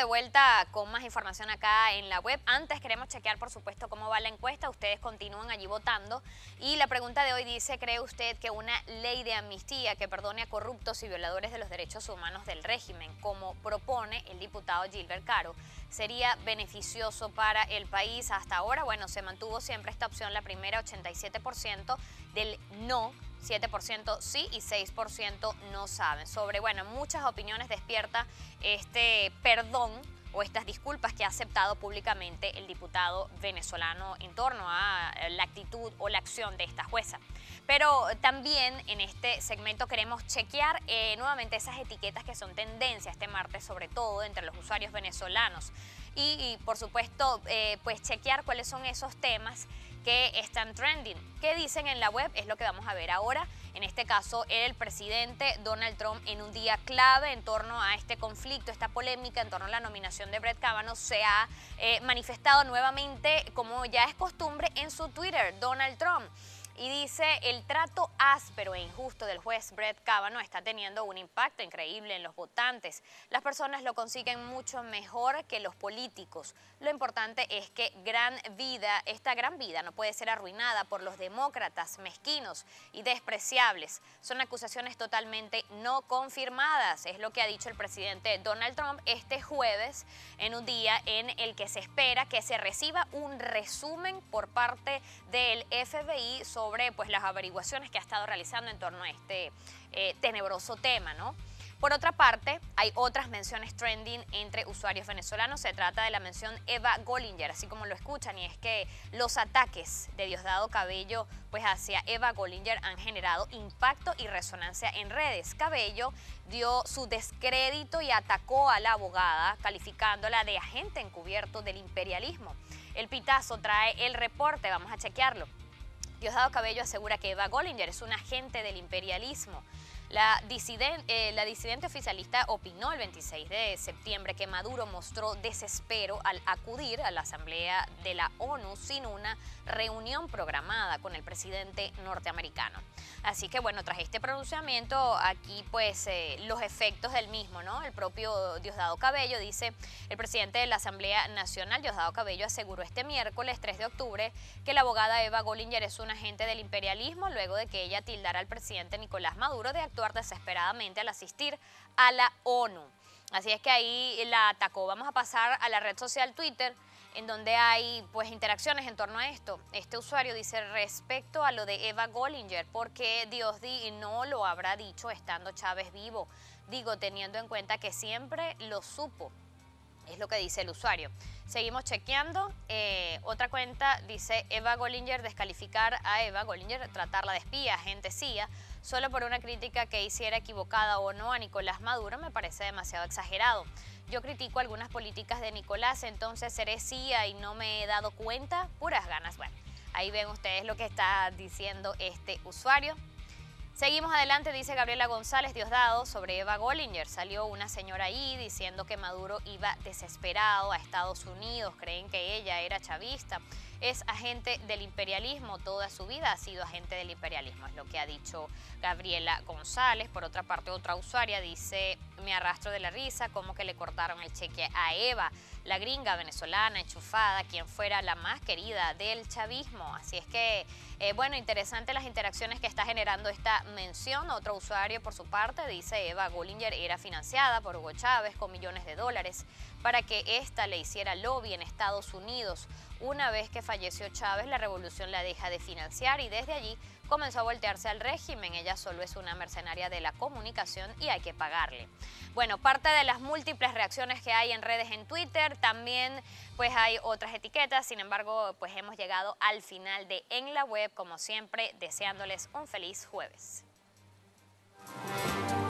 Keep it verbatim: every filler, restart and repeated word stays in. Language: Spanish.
de vuelta con más información acá en la web. Antes queremos chequear, por supuesto, cómo va la encuesta. Ustedes continúan allí votando. Y la pregunta de hoy dice, ¿cree usted que una ley de amnistía que perdone a corruptos y violadores de los derechos humanos del régimen, como propone el diputado Gilbert Caro, sería beneficioso para el país? Hasta ahora, bueno, se mantuvo siempre esta opción, la primera, ochenta y siete por ciento del no, siete por ciento sí y seis por ciento no saben. Sobre, bueno, muchas opiniones despierta este perdón o estas disculpas que ha aceptado públicamente el diputado venezolano en torno a la actitud o la acción de esta jueza. Pero también en este segmento queremos chequear eh, nuevamente esas etiquetas que son tendencia este martes, sobre todo entre los usuarios venezolanos. Y, y por supuesto, eh, pues chequear cuáles son esos temas que están trending. ¿Qué dicen en la web? Es lo que vamos a ver ahora. En este caso, el presidente Donald Trump, en un día clave en torno a este conflicto, esta polémica en torno a la nominación de Brett Kavanaugh, se ha eh, manifestado nuevamente, como ya es costumbre, en su Twitter, Donald Trump. Y dice, el trato áspero e injusto del juez Brett Kavanaugh está teniendo un impacto increíble en los votantes. Las personas lo consiguen mucho mejor que los políticos. Lo importante es que gran vida, esta gran vida no puede ser arruinada por los demócratas mezquinos y despreciables. Son acusaciones totalmente no confirmadas, es lo que ha dicho el presidente Donald Trump este jueves, en un día en el que se espera que se reciba un resumen por parte del F B I sobre sobre pues, las averiguaciones que ha estado realizando en torno a este eh, tenebroso tema, ¿no? Por otra parte, hay otras menciones trending entre usuarios venezolanos. Se trata de la mención Eva Gollinger, así como lo escuchan, y es que los ataques de Diosdado Cabello pues, hacia Eva Gollinger han generado impacto y resonancia en redes. Cabello dio su descrédito y atacó a la abogada, calificándola de agente encubierto del imperialismo. El Pitazo trae el reporte, vamos a chequearlo. Diosdado Cabello asegura que Eva Gollinger es un agente del imperialismo. La disidente, eh, la disidente oficialista opinó el veintiséis de septiembre que Maduro mostró desespero al acudir a la Asamblea de la ONU sin una reunión programada con el presidente norteamericano. Así que bueno, tras este pronunciamiento, aquí pues eh, los efectos del mismo, ¿no? El propio Diosdado Cabello dice, el presidente de la Asamblea Nacional, Diosdado Cabello, aseguró este miércoles tres de octubre que la abogada Eva Gollinger es un agente del imperialismo luego de que ella tildara al presidente Nicolás Maduro de actuar desesperadamente al asistir a la ONU. Así es que ahí la atacó. Vamos a pasar a la red social Twitter, en donde hay pues interacciones en torno a esto. Este usuario dice, respecto a lo de Eva Gollinger, ¿por qué Diosdi no lo habrá dicho estando Chávez vivo? Digo, teniendo en cuenta que siempre lo supo. Es lo que dice el usuario. Seguimos chequeando. Eh, otra cuenta dice, Eva Gollinger, descalificar a Eva Gollinger, tratarla de espía, agente C I A, solo por una crítica que hiciera equivocada o no a Nicolás Maduro, me parece demasiado exagerado. Yo critico algunas políticas de Nicolás, entonces seré C I A y no me he dado cuenta, puras ganas. Bueno, ahí ven ustedes lo que está diciendo este usuario. Seguimos adelante, dice Gabriela González Diosdado sobre Eva Gollinger. Salió una señora ahí diciendo que Maduro iba desesperado a Estados Unidos, creen que ella era chavista. Es agente del imperialismo, toda su vida ha sido agente del imperialismo, es lo que ha dicho Gabriela González. Por otra parte, otra usuaria dice, me arrastro de la risa, como que le cortaron el cheque a Eva, la gringa venezolana enchufada, quien fuera la más querida del chavismo. Así es que, eh, bueno, interesante las interacciones que está generando esta mención. Otro usuario, por su parte, dice, Eva Gollinger era financiada por Hugo Chávez con millones de dólares para que ésta le hiciera lobby en Estados Unidos. Una vez que falleció Chávez, la revolución la deja de financiar y desde allí comenzó a voltearse al régimen. Ella solo es una mercenaria de la comunicación y hay que pagarle. Bueno, parte de las múltiples reacciones que hay en redes en Twitter, también pues hay otras etiquetas. Sin embargo, pues hemos llegado al final de En la Web, como siempre, deseándoles un feliz jueves.